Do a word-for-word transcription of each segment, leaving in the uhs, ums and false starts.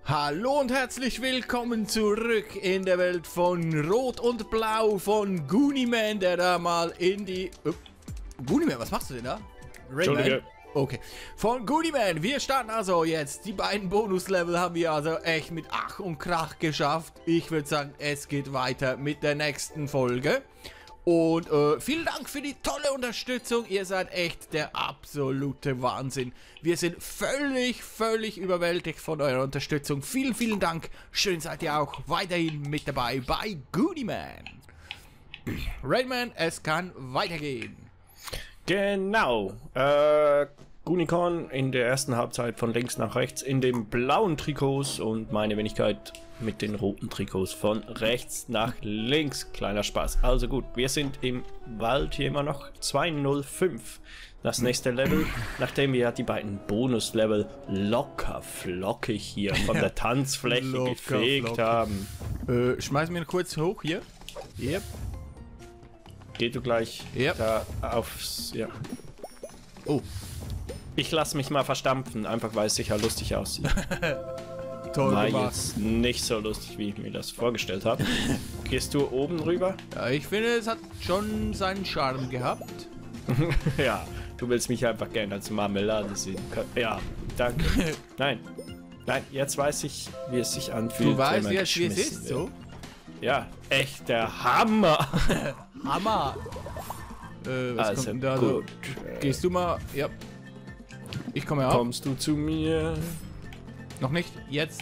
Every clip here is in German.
Hallo und herzlich willkommen zurück in der Welt von Rot und Blau von Goonieman, der da mal in die... Oh, Goonieman, was machst du denn da? Entschuldige. Okay. Von Goonieman, wir starten also jetzt. Die beiden Bonuslevel haben wir also echt mit Ach und Krach geschafft. Ich würde sagen, es geht weiter mit der nächsten Folge. Und äh, vielen Dank für die tolle Unterstützung. Ihr seid echt der absolute Wahnsinn. Wir sind völlig, völlig überwältigt von eurer Unterstützung. Vielen, vielen Dank. Schön seid ihr auch weiterhin mit dabei bei Goonieman. Rayman, es kann weitergehen. Genau. Äh, Goonicon in der ersten Halbzeit von links nach rechts in den blauen Trikots und meine Wenigkeit mit den roten Trikots von rechts nach links. Kleiner Spaß. Also gut, wir sind im Wald hier immer noch. zwei null fünf. Das nächste Level, nachdem wir die beiden Bonuslevel locker flockig hier von der Tanzfläche Locker gefegt flockig. haben. Äh, schmeiß mir kurz hoch hier. Yep. Geh du gleich Yep. da aufs... Ja. Oh, Ich lasse mich mal verstampfen, einfach weil es sicher lustig aussieht. toll War gemacht. jetzt nicht so lustig, wie ich mir das vorgestellt habe. Gehst du oben rüber? Ja, ich finde, es hat schon seinen Charme gehabt. Ja, du willst mich einfach gerne als Marmelade sehen. Ja, danke. Nein, nein, jetzt weiß ich, wie es sich anfühlt. Du weißt wenn man jetzt, wie es geschmissen ist, wird. so? Ja, echt der Hammer. Hammer! Äh, was Also kommt denn da? gut. So? Gehst du mal? Ja. Ich komme ja. Kommst du zu mir? Noch nicht? Jetzt.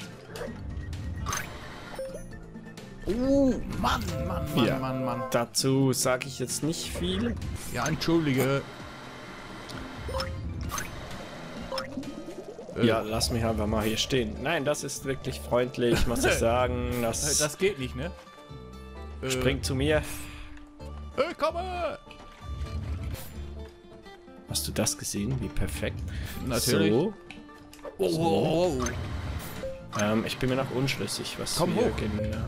Oh, Mann, Mann, Mann, Ja. Mann, Mann. Dazu sage ich jetzt nicht viel. Ja, entschuldige. Äh, Ja, lass mich einfach mal hier stehen. Nein, das ist wirklich freundlich, muss ich sagen. äh, Das, das geht nicht, ne? Äh, springt zu mir. Äh, komme! Hast du das gesehen? Wie perfekt. Natürlich. So. Oh, oh, oh, oh. Ähm, ich bin mir noch unschlüssig, was Komm wir hoch. genau...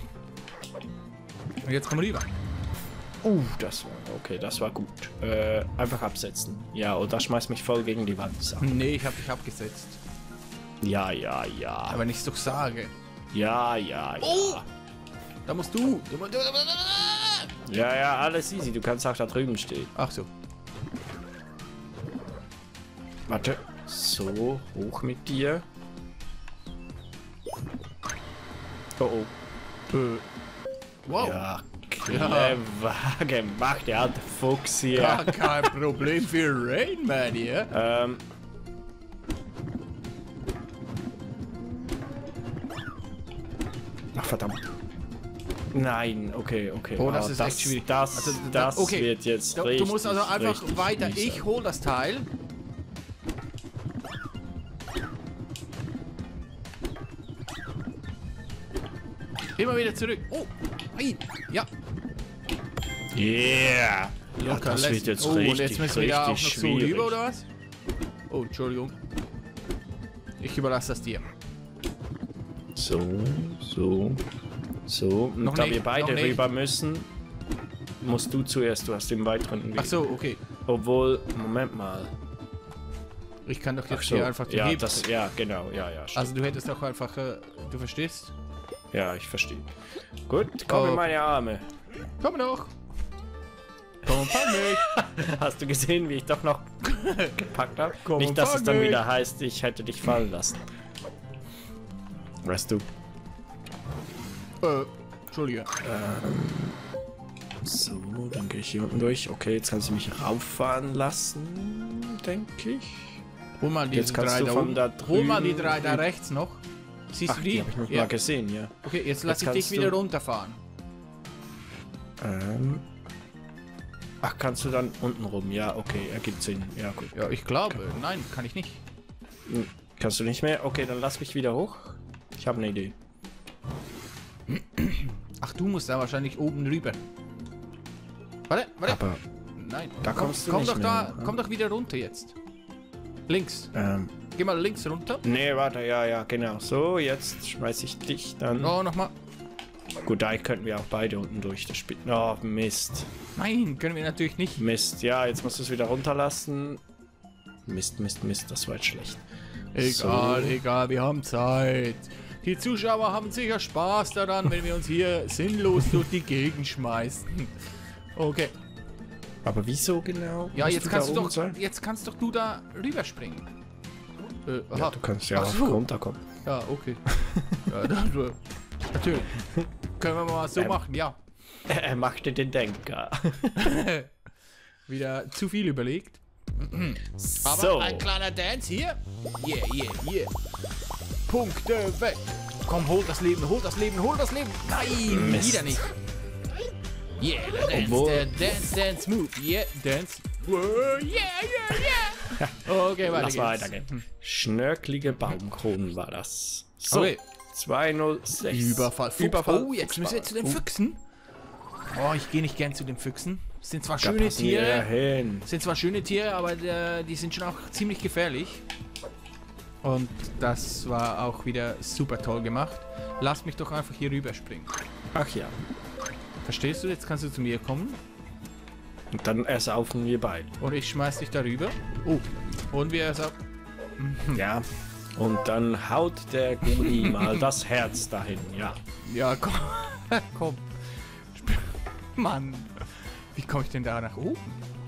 Und jetzt komm rüber. Uh, das war... Okay, das war gut. Äh, einfach absetzen. Ja, oder schmeiß mich voll gegen die Wand. So. Nee, ich hab dich abgesetzt. Ja, ja, ja. Aber nicht so sage. Ja, ja, ja. Oh! Da musst du. du, du, du, du. Ja, ja, alles easy. Du kannst auch da drüben stehen. Ach so. Warte. So, hoch mit dir. Oh, oh. Äh. Wow. Ja, clever gemacht. Der alte Fuchs hier. Gar kein Problem für Rainman hier. Ähm... Ach, verdammt. Nein, okay, okay. Oh, das Ah, ist echt schwierig. Das, Also, das okay. wird jetzt Du, richtig, du musst also einfach richtig weiter. mies Ich sein. hol das Teil. Immer wieder zurück. Oh, nein. Ja. Yeah! Ja, Locker das lässt- wird jetzt oh, richtig, und jetzt müssen wir da auch noch richtig so schwierig. rüber, oder was? Oh, Entschuldigung. Ich überlasse das dir. So, so, so. Und Noch da nicht, wir beide noch nicht. rüber müssen, musst du zuerst. Du hast den weiteren Weg. Ach so, okay. Obwohl, Moment mal. Ich kann doch Ach jetzt so, hier einfach die ja, Hebel- das, ja, genau, ja, ja, stimmt. Also du hättest doch einfach, äh, du verstehst? Ja, ich verstehe. Gut, komm in Oh. meine Arme. Komm doch. Komm, fang mich. Hast du gesehen, wie ich doch noch gepackt habe? Komm, Nicht, dass es fang dann mich. wieder heißt, ich hätte dich fallen lassen. Weißt du? Äh, Entschuldige. So, dann gehe ich hier unten durch. Okay, jetzt kannst du mich rauffahren lassen, denke ich. Hol mal diese Jetzt kannst drei du da von oben. da Hol mal die drüben- drei da rechts noch. Siehst Ach, du die die? habe ich noch Ja. mal gesehen, ja. Okay, jetzt lass Jetzt ich dich kannst wieder du- runterfahren. Ähm. Ach, kannst du dann unten rum? Ja, okay, ergibt Sinn. Ja, gut. Ja, ich glaube. Nein, kann ich nicht. Hm, Kannst du nicht mehr? Okay, dann lass mich wieder hoch. Ich habe eine Idee. Ach, du musst da wahrscheinlich oben rüber. Warte, warte. Aber, Nein. da komm, kommst du komm nicht doch mehr, da, ne? komm doch wieder runter jetzt. Links. ähm. Geh mal links runter. Nee, warte, ja, ja, genau. So, jetzt schmeiß ich dich dann. Oh, nochmal. Gut, da könnten wir auch beide unten durch das Spiel. Oh, Mist. Nein, können wir natürlich nicht. Mist. Ja, jetzt musst du es wieder runterlassen. Mist, Mist, Mist, das war jetzt schlecht. Egal, So. egal, wir haben Zeit. Die Zuschauer haben sicher Spaß daran, wenn wir uns hier sinnlos durch die Gegend schmeißen. Okay. Aber wieso genau? Ja, Musst jetzt du kannst da du oben doch, sein? jetzt kannst doch du da rüberspringen. Äh, aha. Ja, du kannst ja Ach auch so. runterkommen. Ja, okay. Ja, dann, äh, natürlich. Können wir mal so Ähm. machen, ja. Er machte den Denker. Wieder zu viel überlegt. Aber So. ein kleiner Dance hier. Yeah, yeah, yeah. Punkte weg. Komm, hol das Leben, hol das Leben, hol das Leben. Nein, Mist. wieder nicht. Yeah, der Dance, Obwohl- der Dance, Dance Move. Yeah, Dance. Whoa, yeah, yeah, yeah. Okay, weiter Lass geht's. weitergehen. Schnörkelige Baumkronen war das. So, Okay. zwei null sechs. Überfall. Fuchs. Überfall. Oh, jetzt müssen wir zu den Uh, Füchsen. Oh, ich gehe nicht gern zu den Füchsen. Sind zwar Da schöne passen wir ja Tiere, hin. sind zwar schöne Tiere, aber äh, die sind schon auch ziemlich gefährlich. Und das war auch wieder super toll gemacht. Lass mich doch einfach hier rüberspringen. Ach ja. Verstehst du? Jetzt kannst du zu mir kommen Und dann ersaufen wir beide. und ich schmeiß dich darüber. Oh, und wir erst ab. Ja. Und dann haut der Gummi mal das Herz dahin. Ja. Ja, komm. komm. Sp- Mann. Wie komme ich denn da nach oben?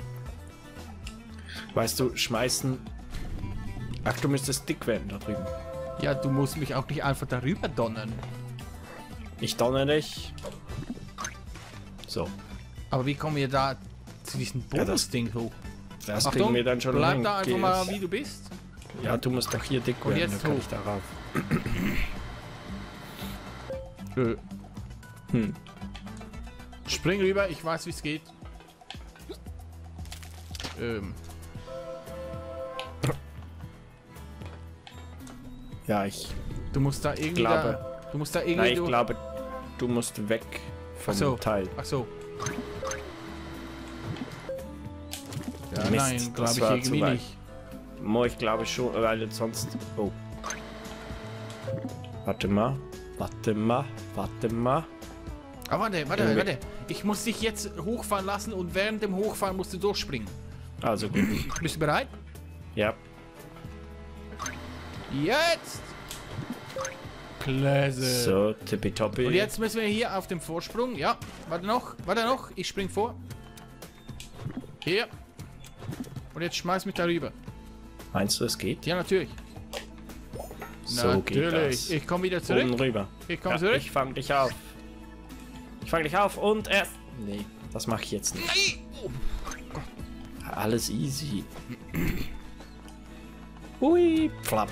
Weißt du, schmeißen. Ach, du müsstest dick werden da drüben. Ja, du musst mich auch nicht einfach darüber donnern. Ich donner dich. So. Aber wie kommen wir da zu diesem Ja, das- Bonus-Ding hoch? Das Achtung, kriegen wir dann schon bleib hin. da einfach Geht's. mal, wie du bist. Ja, du musst doch hier dick Und werden, jetzt dann kann hoch. ich darauf. Äh, Hm. Spring rüber, ich weiß, wie es geht. Ähm, Ja, ich du musst da irgendwie glaube. da, du musst da irgendwie Nein, ich durch- glaube, du musst weg vom Ach so. Teil. Ach so. Ja, Mist, nein, das glaube ich war zu irgendwie weit. nicht. Mo, ich glaube schon, weil sonst. Oh. Warte mal. Warte mal. Warte mal. Aber warte, warte, Irgendwie- warte. Ich muss dich jetzt hochfahren lassen und während dem Hochfahren musst du durchspringen. Also gut. Bist du bereit? Ja. Jetzt! Klasse. So, tippitoppi. Und jetzt müssen wir hier auf dem Vorsprung. Ja, warte noch, warte noch. Ich spring vor. Hier. Und jetzt schmeiß mich darüber. Meinst du, es geht? Ja, natürlich. So geht natürlich. das. Ich komme wieder Oben zurück. rüber. Ich komme Ja, zurück. ich fang dich auf. Ich fang dich auf und erst. Nee, das mache ich jetzt nicht. Nein! Oh, Alles easy. Ui, flapp.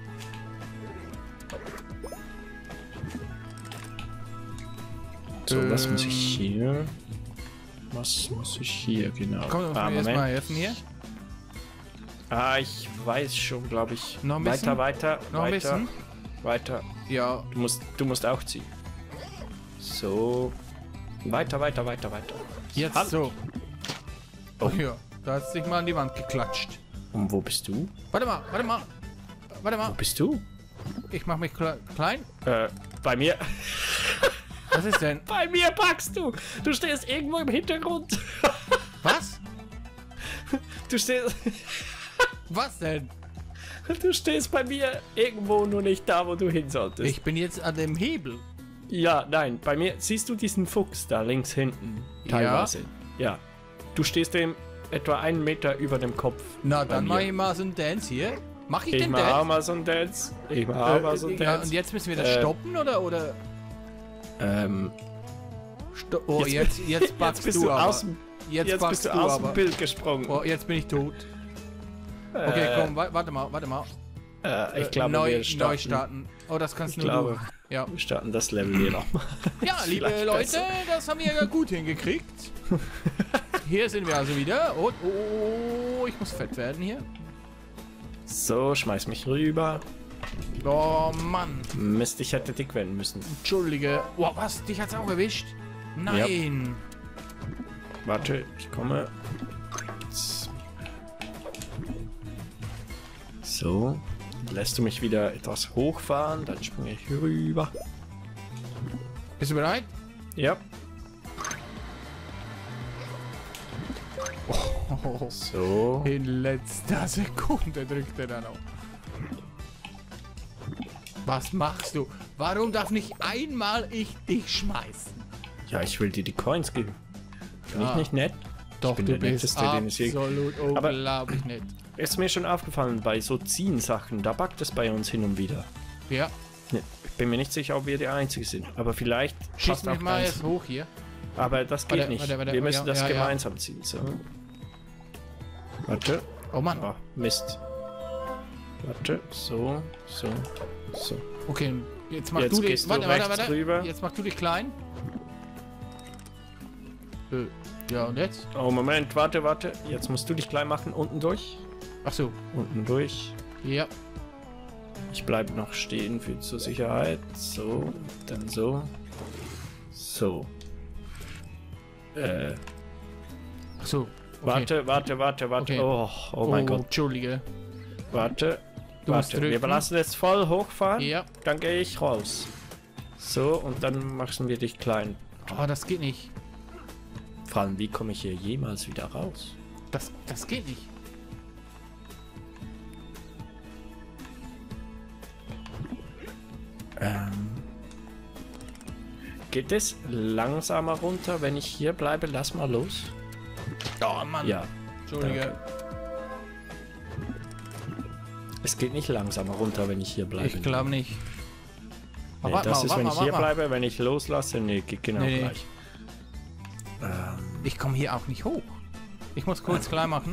So, was muss ich hier? Was muss ich hier genau? komm, du musst Ah, mir erstmal Moment. helfen hier. Ah, ich weiß schon, glaube ich. Noch ein weiter, bisschen? weiter, Noch ein weiter, bisschen? weiter. Ja, Du musst, du musst auch ziehen. So. Weiter, weiter, weiter, weiter. jetzt Hand. so. Oh. Ja, da hat sich mal an die Wand geklatscht. Und wo bist du? Warte mal, warte mal. Warte Wo mal. bist du? Ich mach mich kle klein. Äh, bei mir. Was ist denn? Bei mir packst du. Du stehst irgendwo im Hintergrund. Was? Du stehst. Was denn? Du stehst bei mir irgendwo, nur nicht da, wo du hin solltest. Ich bin jetzt an dem Hebel. Ja, nein, bei mir siehst du diesen Fuchs da links hinten. Ja. Teilweise. Ja. Du stehst dem etwa einen Meter über dem Kopf. Na, bei dann mir. mach ich mal so einen Dance hier. Mach ich, Ich den mach auch Dance? mal so einen Dance. Ich mach auch mal so einen Äh, ja, Dance. und jetzt müssen wir das Äh, stoppen, oder? oder Ähm, Sto oh, Jetzt- jetzt, jetzt packst jetzt bist du, du aber. aus dem, jetzt jetzt packst bist du du aus aber. dem Bild gesprungen. Oh, jetzt bin ich tot. Okay, Äh, komm, wa warte mal, warte mal. Äh, ich Äh, glaube, neu, wir starten, neu starten. Oh, das kannst Ich nur glaube. du. Ja. wir starten das Level hier nochmal. Ja, liebe Vielleicht Leute, besser. das haben wir ja gut hingekriegt. Hier sind wir also wieder. Und, oh, ich muss fett werden hier. So, schmeiß mich rüber. Oh, Mann. Mist, ich hätte dick werden müssen. Entschuldige. Oh, was? Dich hat's auch erwischt? Nein. Warte, ich komme. So, lässt du mich wieder etwas hochfahren, dann springe ich rüber. Bist du bereit? Ja. Oh, So. in letzter Sekunde drückt er dann noch. Was machst du? Warum darf nicht einmal ich dich schmeißen? Ja, ich will dir die Coins geben. Bin Ja. ich nicht nett? Doch, ich bin du der bist Netteste, den ich je- absolut Aber- unglaublich nett. Ist mir schon aufgefallen, bei so Ziehen-Sachen, da backt es bei uns hin und wieder. Ja, Ne, ich bin mir nicht sicher, ob wir die Einzigen sind. Aber vielleicht schieß passt mich auch mal deins. jetzt hoch hier. Aber das geht Warte, nicht. warte, warte, wir müssen ja, das ja, ja. gemeinsam ziehen. So. Warte. Oh Mann. Ah, Mist. Warte. So, so, so. Okay, jetzt mach Jetzt du gehst dich. du Warte, warte, rechts warte. rüber. Jetzt mach du dich klein. Äh, ja, und jetzt? Oh, Moment. Warte, warte. Jetzt musst du dich klein machen. Unten durch. Ach so. Unten durch. Ja. Ich bleibe noch stehen für zur Sicherheit. So, dann so. So. Äh, Ach so. Okay. warte, warte, warte, warte. Okay. Oh, oh mein Gott. Entschuldige. Warte. Du musst Warte. Wir drücken. lassen jetzt voll hochfahren. Ja. Dann gehe ich raus. So, und dann machen wir dich klein. Oh, das geht nicht. Vor allem, wie komme ich hier jemals wieder raus? Das, das geht nicht. Ähm. Geht es langsamer runter, wenn ich hier bleibe? Lass mal los. Oh Mann. Ja. Entschuldige. Danke. Es geht nicht langsamer runter, wenn ich hier bleibe. Ich glaube nicht. Nee, warte das mal, ist, warte wenn mal, ich warte hier mal. bleibe, wenn ich loslasse, nee, geht genau Nee, nee. gleich. Ähm, Ich komme hier auch nicht hoch. Ich muss kurz klein machen.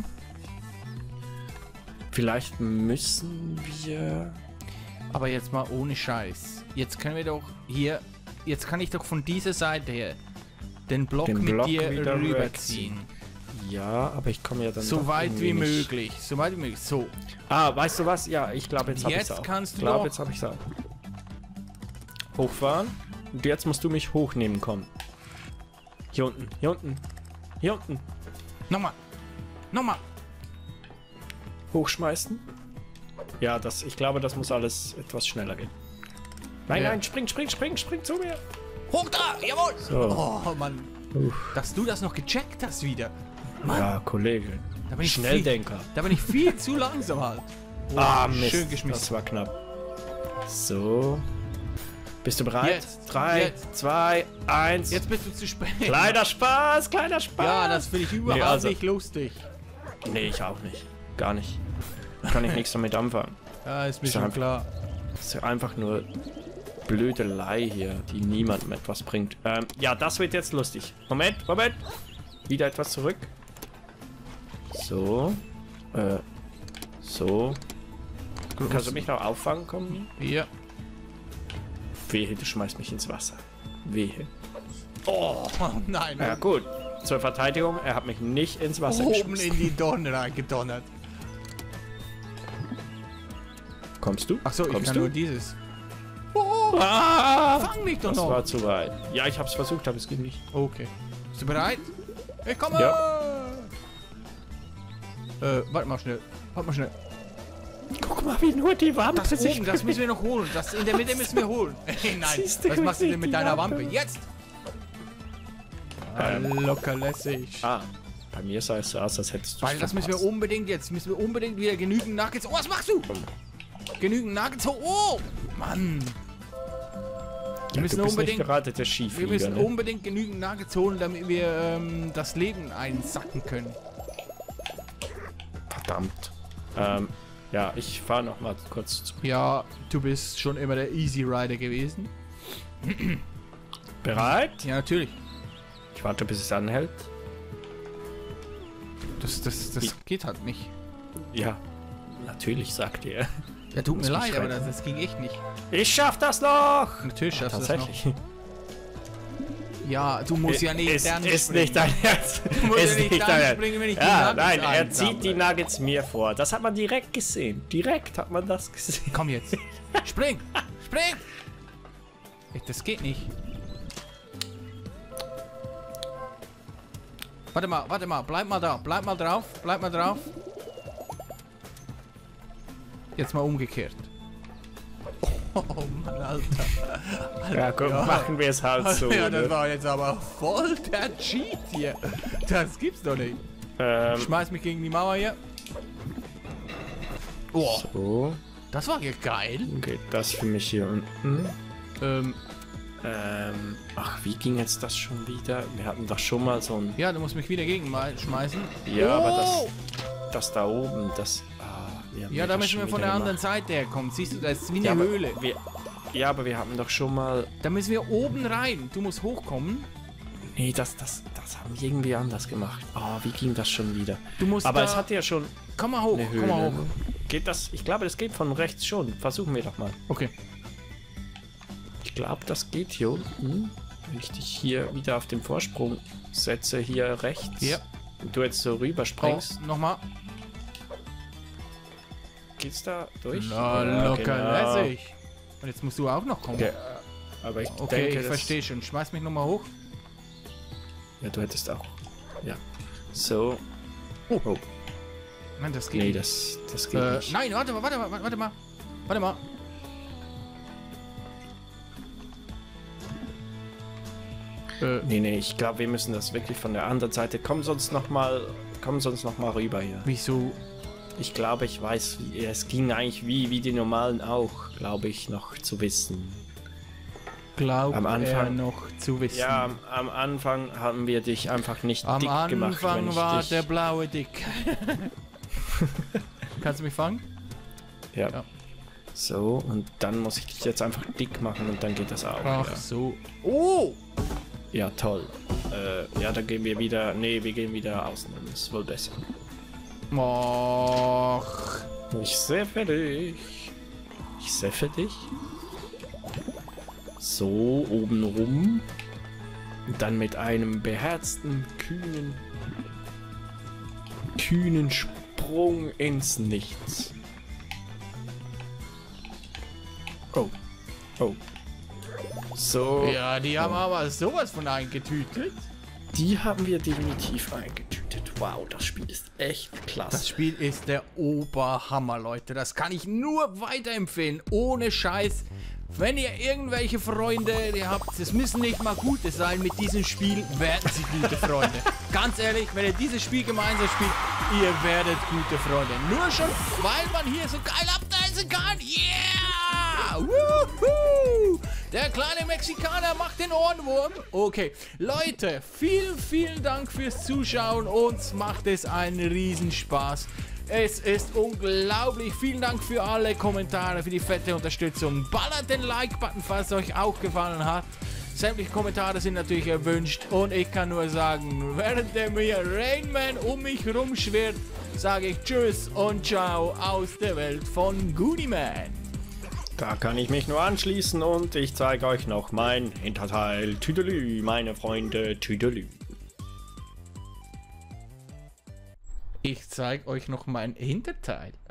vielleicht müssen wir... Aber jetzt mal ohne Scheiß. Jetzt können wir doch hier... Jetzt kann ich doch von dieser Seite her den Block Den mit Block dir wieder rüberziehen. Ja, aber ich komme ja dann So doch weit wie irgendwie nicht- möglich. So weit wie möglich. So. Ah, weißt du was? Ja, ich glaube, jetzt habe ich Jetzt es auch. kannst ich du glaube, doch- jetzt habe ich es auch. Hochfahren. Und jetzt musst du mich hochnehmen kommen. Hier unten, hier unten, hier unten. Nochmal. Nochmal. Hochschmeißen. Ja, das, ich glaube, das muss alles etwas schneller gehen. Nein, Ja. nein, spring, spring, spring, spring zu mir. Hoch da. Jawohl. So. Oh Mann. Dass du das noch gecheckt hast wieder. Mann. Ja, Kollege. Da bin ich Schnelldenker. Da bin ich viel zu langsam halt. Oh, Ah, Mist. Schön Das geschmissen. war knapp. So. Bist du bereit? Jetzt. Drei, Jetzt. zwei, eins. Jetzt bist du zu spät. Kleiner Spaß, kleiner Spaß. Ja, das finde ich überhaupt also- nicht lustig. Nee, ich auch nicht. Gar nicht. Kann ich nichts damit anfangen. Ja, ist mir Ist schon einfach- klar. Das ist ja einfach nur Blödelei hier, die niemandem etwas bringt. Ähm, ja, das wird jetzt lustig. Moment, Moment. Wieder etwas zurück. So. Äh. So. Kannst du mich noch auffangen kommen? Ja. Wehe, du schmeißt mich ins Wasser. Wehe. Oh, nein. Ja, gut. Zur Verteidigung, er hat mich nicht ins Wasser Oben geschmissen. in die Donner reingedonnert. Kommst du? Achso, ich Kommst kann du? nur dieses. Oh, Ah! fang mich doch Das noch. war zu weit. Ja, ich hab's versucht, aber es ging nicht. Okay. Bist du bereit? Ich komme! Äh, warte mal schnell. Warte mal schnell. Guck mal, wie nur die Wampe Das sich oben, das müssen wir noch holen. Das in der Mitte müssen wir holen. Nein, Siehst du, was machst du wie denn mit die deiner Wampe- Wampe? Jetzt! Ah, Ähm. locker lässig. Ah, bei mir sah es so aus, als hättest du Weil das müssen wir unbedingt jetzt, müssen wir unbedingt wieder genügend Nuggets. Oh, was machst du? Genügend Nuggets. Oh, oh Mann. Wir müssen du bist unbedingt, nicht gerade der wir Skiflieger, müssen ne? unbedingt genügend Nuggets holen, damit wir ähm, das Leben einsacken können. Verdammt. Ähm, ja, ich fahre noch mal kurz zurück. Ja, du bist schon immer der Easy Rider gewesen. Bereit? Ja, natürlich. Ich warte, bis es anhält. Das, das, das geht halt nicht. Ja, natürlich, sagt er. Ja, tut mir Muss mich leid, aber schrecken. das, das ging echt nicht. Ich schaff das noch! Natürlich schaffst du das noch. Tatsächlich. Ja, du musst ja nicht ist, dann ist springen. nicht dein Ernst. Du musst Ist ja nicht nicht dann dein Ernst. springen, wenn ich die Ja, Nuggets nein, er einsammle. zieht die Nuggets mir vor. Das hat man direkt gesehen. Direkt hat man das gesehen. Komm jetzt. Spring! Spring! Ey, das geht nicht. Warte mal, warte mal. Bleib mal da. Bleib mal drauf. Bleib mal drauf. Jetzt mal umgekehrt. Oh Mann, Alter. Ja, gut, Ja. machen wir es halt so. ja, das ne? war jetzt aber voll der Cheat hier. Das gibt's doch nicht. ähm, Schmeiß mich gegen die Mauer hier. Oh, so. Das war ja geil. Okay, das für mich hier unten. Ähm, Ähm, ach, wie ging jetzt das schon wieder? Wir hatten doch schon mal so ein... ja, du musst mich wieder gegen mal schmeißen. Ja, oh! aber das, das da oben, das... Ah, wir haben Ja, da das müssen schon wir von wieder der anderen gemacht. Seite herkommen. Siehst du, das ist wie eine Ja, aber Höhle. Wir, ja, aber wir haben doch schon mal... Da müssen wir oben rein. Du musst hochkommen. Nee, das, das, das haben wir irgendwie anders gemacht. Ah, wie ging das schon wieder? Du musst Aber da, es hat ja schon komm mal hoch, eine Höhle. komm mal hoch. Geht das? Ich glaube, das geht von rechts schon. Versuchen wir doch mal. Okay. Ich glaube, das geht hier unten. Wenn ich dich hier wieder auf den Vorsprung setze, hier rechts. Ja. Und du jetzt so rüberspringst. Oh, nochmal. Geht's da durch? Na, Ja, locker genau. lässig. Und jetzt musst du auch noch kommen. Okay, aber ich Okay, denke, ich das- verstehe schon. Schmeiß mich nochmal hoch. Ja, du hättest auch. Ja. So. Oh. Oh. Nein, das geht Nee, nicht. das, das geht Äh, nicht. nein, warte mal, warte mal, warte mal. Warte mal. Äh, Nee, nee, ich glaube, wir müssen das wirklich von der anderen Seite. Komm sonst noch mal, komm sonst noch mal rüber hier. wieso? Ich glaube, ich weiß, wie, es ging eigentlich wie, wie die normalen auch, glaube ich, noch zu wissen. Glaubt Am er Anfang- noch zu wissen? Ja, am, am Anfang haben wir dich einfach nicht Am dick gemacht. wenn Anfang ich war dich, der blaue Dick. Kannst du mich fangen? Ja. Ja. So, und dann muss ich dich jetzt einfach dick machen und dann geht das auch. Ach Ja. so. Oh! Ja, toll. Äh, ja, dann gehen wir wieder. Nee, wir gehen wieder außen. Das ist wohl besser. Och. Ich säffe dich. Ich säffe dich. So, oben rum. Und dann mit einem beherzten, kühnen, kühnen Sprung ins Nichts. Oh. Oh. So. Ja, die haben aber sowas von eingetütet. Die haben wir definitiv eingetütet. Wow, das Spiel ist echt klasse. Das Spiel ist der Oberhammer, Leute. Das kann ich nur weiterempfehlen. Ohne Scheiß. Wenn ihr irgendwelche Freunde ihr habt, es müssen nicht mal gute sein, mit diesem Spiel werden sie gute Freunde. Ganz ehrlich, wenn ihr dieses Spiel gemeinsam spielt, ihr werdet gute Freunde. Nur schon, weil man hier so geil abtanzen kann. Yeah! Woohoo! Der kleine Mexikaner macht den Ohrenwurm. Okay, Leute, vielen, vielen Dank fürs Zuschauen. Uns macht es einen Riesenspaß. Es ist unglaublich. Vielen Dank für alle Kommentare, für die fette Unterstützung. Ballert den Like-Button, falls es euch auch gefallen hat. Sämtliche Kommentare sind natürlich erwünscht. Und ich kann nur sagen, während der mir Rainman um mich rumschwirrt, sage ich Tschüss und Ciao aus der Welt von Goodyman. Da kann ich mich nur anschließen und ich zeige euch noch mein Hinterteil. Tüdelü, meine Freunde, Tüdelü. Ich zeige euch noch mein Hinterteil.